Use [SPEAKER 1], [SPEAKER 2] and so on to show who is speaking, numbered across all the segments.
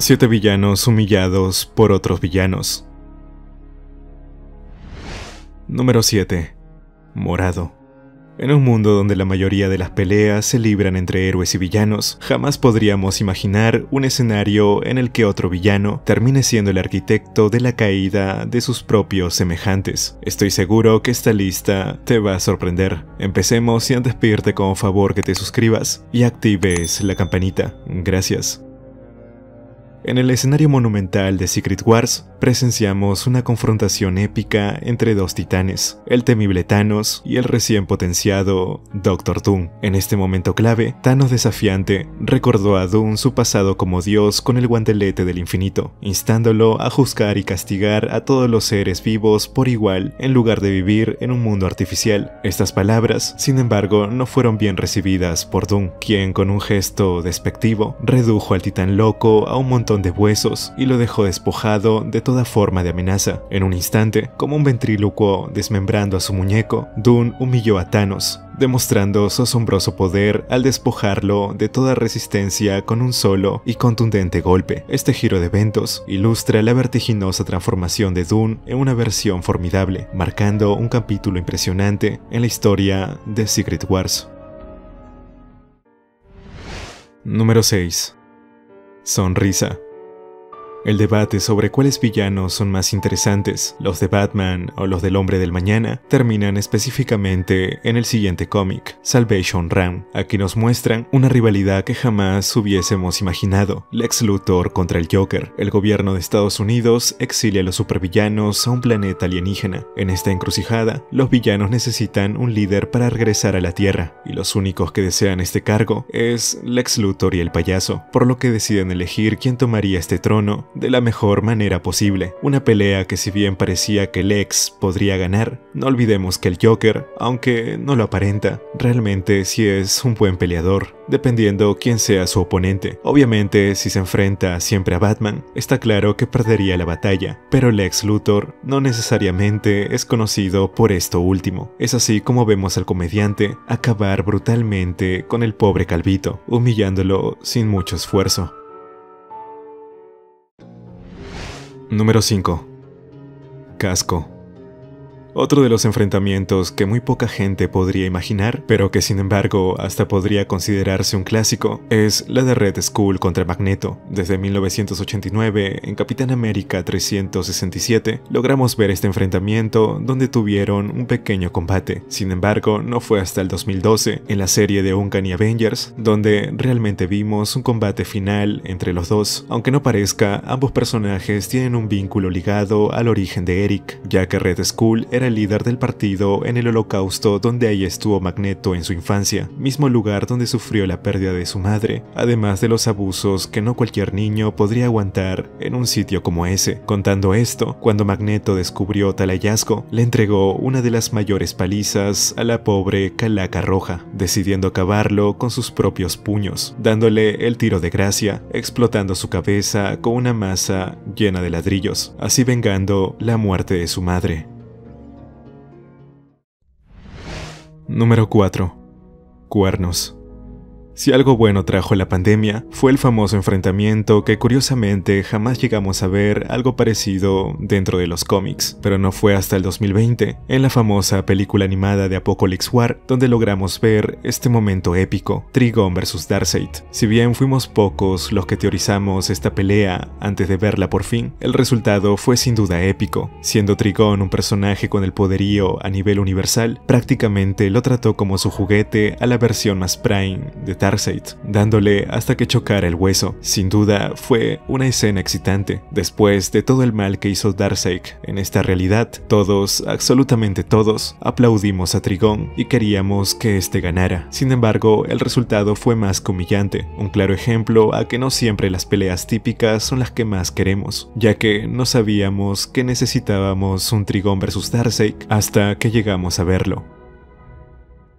[SPEAKER 1] 7 villanos humillados por otros villanos. Número 7. Morado. En un mundo donde la mayoría de las peleas se libran entre héroes y villanos, jamás podríamos imaginar un escenario en el que otro villano termine siendo el arquitecto de la caída de sus propios semejantes. Estoy seguro que esta lista te va a sorprender. Empecemos y antes pedirte como favor que te suscribas y actives la campanita. Gracias. En el escenario monumental de Secret Wars, presenciamos una confrontación épica entre dos titanes, el temible Thanos y el recién potenciado Doctor Doom. En este momento clave, Thanos desafiante recordó a Doom su pasado como dios con el guantelete del infinito, instándolo a juzgar y castigar a todos los seres vivos por igual en lugar de vivir en un mundo artificial. Estas palabras, sin embargo, no fueron bien recibidas por Doom, quien con un gesto despectivo redujo al titán loco a un montón de huesos y lo dejó despojado de toda forma de amenaza. En un instante, como un ventrílocuo desmembrando a su muñeco, Doom humilló a Thanos, demostrando su asombroso poder al despojarlo de toda resistencia con un solo y contundente golpe. Este giro de eventos ilustra la vertiginosa transformación de Doom en una versión formidable, marcando un capítulo impresionante en la historia de Secret Wars. Número 6. Sonrisa. El debate sobre cuáles villanos son más interesantes, los de Batman o los del Hombre del Mañana, terminan específicamente en el siguiente cómic, Salvation Run. Aquí nos muestran una rivalidad que jamás hubiésemos imaginado. Lex Luthor contra el Joker. El gobierno de Estados Unidos exilia a los supervillanos a un planeta alienígena. En esta encrucijada, los villanos necesitan un líder para regresar a la Tierra, y los únicos que desean este cargo es Lex Luthor y el payaso, por lo que deciden elegir quién tomaría este trono de la mejor manera posible. Una pelea que, si bien parecía que Lex podría ganar, no olvidemos que el Joker, aunque no lo aparenta, realmente sí es un buen peleador, dependiendo quién sea su oponente. Obviamente, si se enfrenta siempre a Batman, está claro que perdería la batalla, pero Lex Luthor no necesariamente es conocido por esto último. Es así como vemos al comediante acabar brutalmente con el pobre calvito, humillándolo sin mucho esfuerzo. Número 5. Casco. Otro de los enfrentamientos que muy poca gente podría imaginar, pero que sin embargo hasta podría considerarse un clásico, es la de Red Skull contra Magneto. Desde 1989, en Capitán América 367, logramos ver este enfrentamiento donde tuvieron un pequeño combate. Sin embargo, no fue hasta el 2012, en la serie de Uncanny Avengers, donde realmente vimos un combate final entre los dos. Aunque no parezca, ambos personajes tienen un vínculo ligado al origen de Eric, ya que Red Skull era el líder del partido en el Holocausto, donde ahí estuvo Magneto en su infancia, mismo lugar donde sufrió la pérdida de su madre, además de los abusos que no cualquier niño podría aguantar en un sitio como ese. Contando esto, cuando Magneto descubrió tal hallazgo, le entregó una de las mayores palizas a la pobre Calaca Roja, decidiendo acabarlo con sus propios puños, dándole el tiro de gracia, explotando su cabeza con una masa llena de ladrillos, así vengando la muerte de su madre. Número 4. Cuernos. Si algo bueno trajo la pandemia, fue el famoso enfrentamiento que curiosamente jamás llegamos a ver algo parecido dentro de los cómics, pero no fue hasta el 2020, en la famosa película animada de Apocalypse War, donde logramos ver este momento épico, Trigon vs Darkseid. Si bien fuimos pocos los que teorizamos esta pelea antes de verla por fin, el resultado fue sin duda épico, siendo Trigon un personaje con el poderío a nivel universal, prácticamente lo trató como su juguete a la versión más prime de Darkseid, dándole hasta que chocara el hueso. Sin duda fue una escena excitante. Después de todo el mal que hizo Darkseid en esta realidad, todos, absolutamente todos, aplaudimos a Trigon y queríamos que este ganara. Sin embargo, el resultado fue más que humillante, un claro ejemplo a que no siempre las peleas típicas son las que más queremos, ya que no sabíamos que necesitábamos un Trigon vs Darkseid hasta que llegamos a verlo.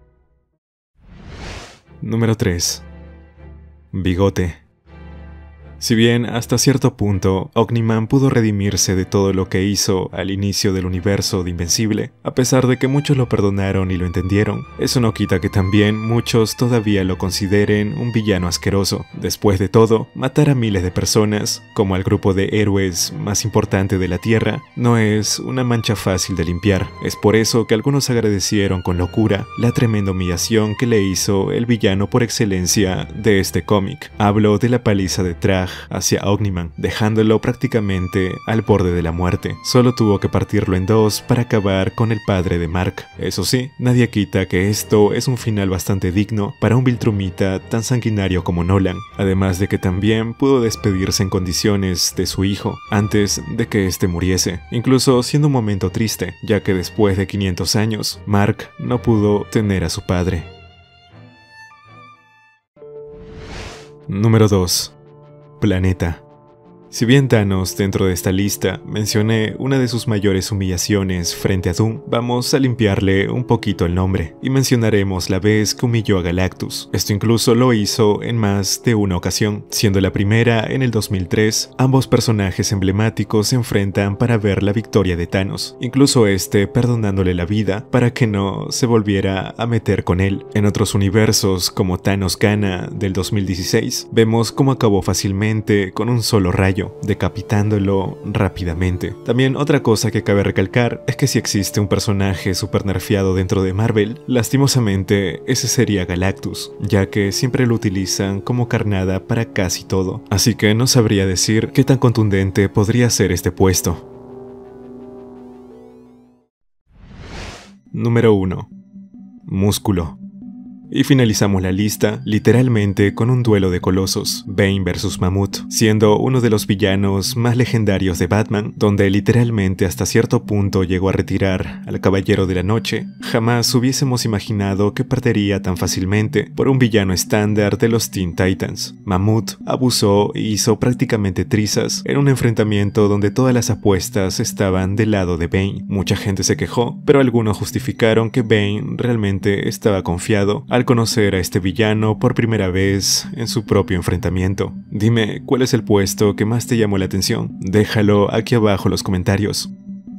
[SPEAKER 1] Número 3. Bigote. Si bien hasta cierto punto Omni-Man pudo redimirse de todo lo que hizo al inicio del universo de Invencible, a pesar de que muchos lo perdonaron y lo entendieron, eso no quita que también muchos todavía lo consideren un villano asqueroso. Después de todo, matar a miles de personas, como al grupo de héroes más importante de la Tierra, no es una mancha fácil de limpiar. Es por eso que algunos agradecieron con locura la tremenda humillación que le hizo el villano por excelencia de este cómic. Hablo de la paliza de Trag hacia Omni-Man, dejándolo prácticamente al borde de la muerte. Solo tuvo que partirlo en dos para acabar con el padre de Mark. Eso sí, nadie quita que esto es un final bastante digno para un Viltrumita tan sanguinario como Nolan, además de que también pudo despedirse en condiciones de su hijo antes de que éste muriese, incluso siendo un momento triste, ya que después de 500 años, Mark no pudo tener a su padre. Número 2. Planeta. Si bien Thanos dentro de esta lista mencioné una de sus mayores humillaciones frente a Doom, vamos a limpiarle un poquito el nombre y mencionaremos la vez que humilló a Galactus. Esto incluso lo hizo en más de una ocasión, siendo la primera en el 2003. Ambos personajes emblemáticos se enfrentan para ver la victoria de Thanos, incluso este perdonándole la vida para que no se volviera a meter con él. En otros universos, como Thanos Gana del 2016, vemos cómo acabó fácilmente con un solo rayo, decapitándolo rápidamente. También otra cosa que cabe recalcar es que si existe un personaje super nerfeado dentro de Marvel, lastimosamente ese sería Galactus, ya que siempre lo utilizan como carnada para casi todo, así que no sabría decir qué tan contundente podría ser este puesto. Número 1. Músculo. Y finalizamos la lista literalmente con un duelo de colosos, Bane vs Mammoth, siendo uno de los villanos más legendarios de Batman, donde literalmente hasta cierto punto llegó a retirar al Caballero de la Noche. Jamás hubiésemos imaginado que perdería tan fácilmente por un villano estándar de los Teen Titans. Mammoth abusó e hizo prácticamente trizas en un enfrentamiento donde todas las apuestas estaban del lado de Bane. Mucha gente se quejó, pero algunos justificaron que Bane realmente estaba confiado al conocer a este villano por primera vez en su propio enfrentamiento. Dime, ¿cuál es el puesto que más te llamó la atención? Déjalo aquí abajo en los comentarios.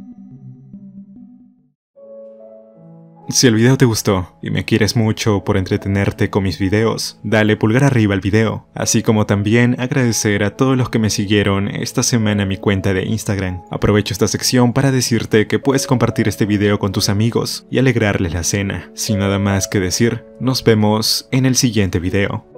[SPEAKER 1] Si el video te gustó y me quieres mucho por entretenerte con mis videos, dale pulgar arriba al video, así como también agradecer a todos los que me siguieron esta semana en mi cuenta de Instagram. Aprovecho esta sección para decirte que puedes compartir este video con tus amigos y alegrarles la cena. Sin nada más que decir, nos vemos en el siguiente video.